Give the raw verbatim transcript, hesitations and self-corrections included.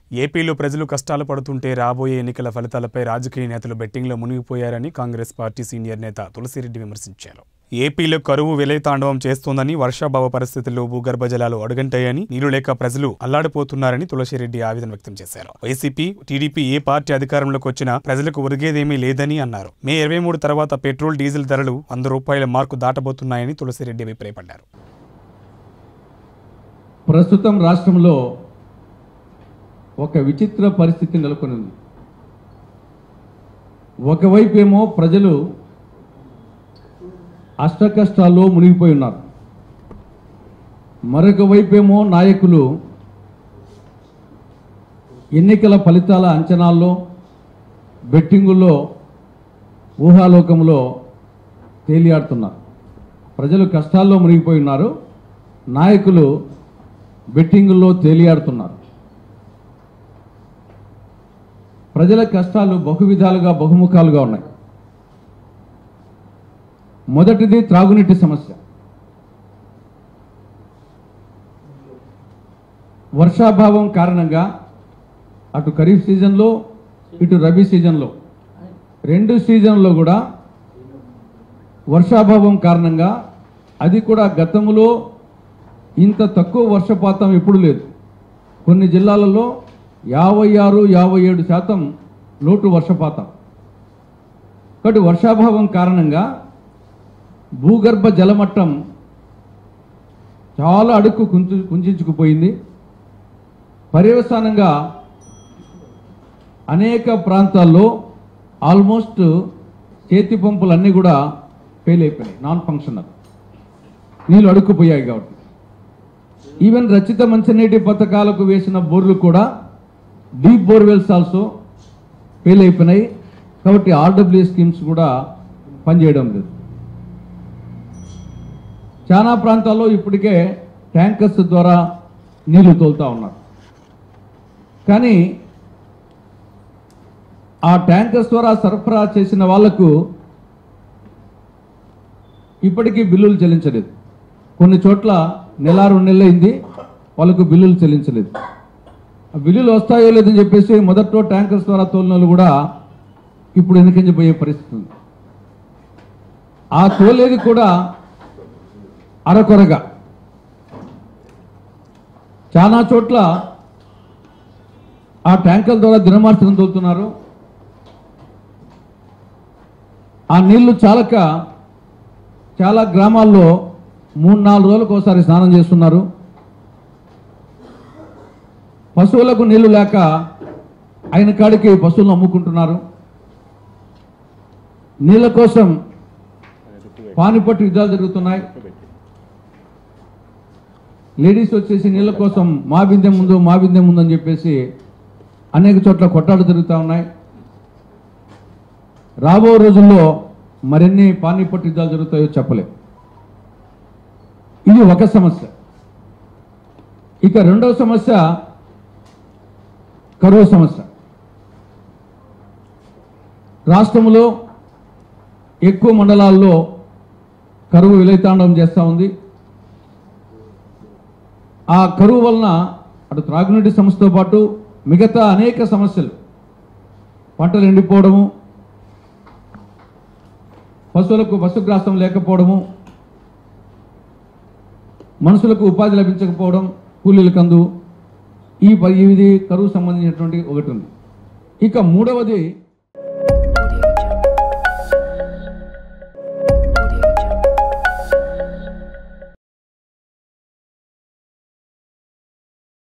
ఏపీలో ప్రజలు కష్టాలు పడుతుంటే రాబోయే ఎన్నికల ఫలితాలపై రాజకీయ నేతలు బెట్టింగ్లో మునిగిపోయారని కాంగ్రెస్ పార్టీ సీనియర్ నేత తులసిరెడ్డి విమర్శించారు. ఏపీలో కరువు విలయతాండవం చేస్తోందని, వర్షాభావ పరిస్థితుల్లో భూగర్భ జలాలు అడుగంటాయని, నీరు లేక ప్రజలు అల్లాడిపోతున్నారని తులసిరెడ్డి ఆవేదన వ్యక్తం చేశారు. వైసీపీ, టీడీపీ ఏ పార్టీ అధికారంలోకి వచ్చినా ప్రజలకు ఒరిగేదేమీ లేదని అన్నారు. మే ఇరవై మూడు తర్వాత పెట్రోల్, డీజిల్ ధరలు వంద రూపాయల మార్కు దాటబోతున్నాయని తులసిరెడ్డి అభిప్రాయపడ్డారు. ప్రస్తుతం రాష్ట్రంలో ఒక విచిత్ర పరిస్థితి నెలకొని ఉంది. ఒకవైపేమో ప్రజలు అష్టకష్టాల్లో మునిగిపోయి ఉన్నారు, మరొక వైపేమో నాయకులు ఎన్నికల ఫలితాల అంచనాల్లో, బెట్టింగుల్లో, ఊహాలోకంలో తేలియాడుతున్నారు. ప్రజలు కష్టాల్లో మునిగిపోయి ఉన్నారు, నాయకులు బెట్టింగుల్లో తేలియాడుతున్నారు. ప్రజల కష్టాలు బహువిధాలుగా బహుముఖాలుగా ఉన్నాయి. మొదటిది త్రాగునీటి సమస్య. వర్షాభావం కారణంగా అటు ఖరీఫ్ సీజన్లో, ఇటు రబీ సీజన్లో, రెండు సీజన్లో కూడా వర్షాభావం కారణంగా, అది కూడా గతంలో ఇంత తక్కువ వర్షపాతం ఎప్పుడు లేదు. కొన్ని జిల్లాలలో యాభై ఆరు యాభై ఏడు శాతం లోటు వర్షపాతం. కాబట్టి వర్షాభావం కారణంగా భూగర్భ జలమట్టం చాలా అడుగు కుంచు కుంచుకుపోయింది. పర్యవసానంగా అనేక ప్రాంతాల్లో ఆల్మోస్ట్ చేతి పంపులన్నీ కూడా ఫెయిల్ అయిపోయినాయి, నాన్ ఫంక్షనల్, నీళ్ళు అడుక్కుపోయాయి. కాబట్టి ఈవెన్ రచిత మంచినీటి పథకాలకు వేసిన బోర్లు కూడా, డీప్ బోర్వెల్స్ ఆల్సో ఫెయిల్ అయిపోయినాయి. కాబట్టి ఆర్డబ్ల్యూ స్కీమ్స్ కూడా పనిచేయడం లేదు. చాలా ప్రాంతాల్లో ఇప్పటికే ట్యాంకర్స్ ద్వారా నీళ్లు తోలుతూ ఉన్నారు. కానీ ఆ ట్యాంకర్స్ ద్వారా సరఫరా చేసిన వాళ్లకు ఇప్పటికీ బిల్లులు చెల్లించలేదు. కొన్ని చోట్ల నెల రెండు నెలలు అయింది, వాళ్ళకు బిల్లులు చెల్లించలేదు. ఆ బిల్లులు వస్తాయో లేదని చెప్పేసి మొదట్లో ట్యాంకర్స్ ద్వారా తోలిన వాళ్ళు కూడా ఇప్పుడు వెనుకంజిపోయే పరిస్థితి ఉంది. ఆ తోలేది కూడా అరకొరగా. చాలా చోట్ల ఆ ట్యాంకర్ల ద్వారా దినమార్చడం తోలుతున్నారు. ఆ నీళ్లు చాలక చాలా గ్రామాల్లో మూడు నాలుగు రోజులకు ఒకసారి స్నానం చేస్తున్నారు. పశువులకు నీళ్లు లేక అయిన కాడికి పశువులను అమ్ముకుంటున్నారు. నీళ్ల కోసం పానిపట్టు యుద్ధాలు జరుగుతున్నాయి. లేడీస్ వచ్చేసి నీళ్ల కోసం మా బిందె ముందు మా బిందె ముందు అని చెప్పేసి అనేక చోట్ల కొట్టాడు జరుగుతూ ఉన్నాయి. రాబో రోజుల్లో మరిన్ని పానిపట్టు యుద్ధాలు జరుగుతాయో చెప్పలేం. ఇది ఒక సమస్య. ఇక రెండవ సమస్య కరువు సమస్య. రాష్ట్రంలో ఎక్కువ మండలాల్లో కరువు విలయతాండవం చేస్తూ ఉంది. ఆ కరువు వలన అటు త్రాగునీటి సమస్యతో పాటు మిగతా అనేక సమస్యలు, పంటలు ఎండిపోవడము, పశువులకు పశుగ్రాసం లేకపోవడము, మనుషులకు ఉపాధి లభించకపోవడం, కూలీలకు అందు, ఈ ఇది కరువు సంబంధించినటువంటి ఒకటి ఉంది. ఇక మూడవది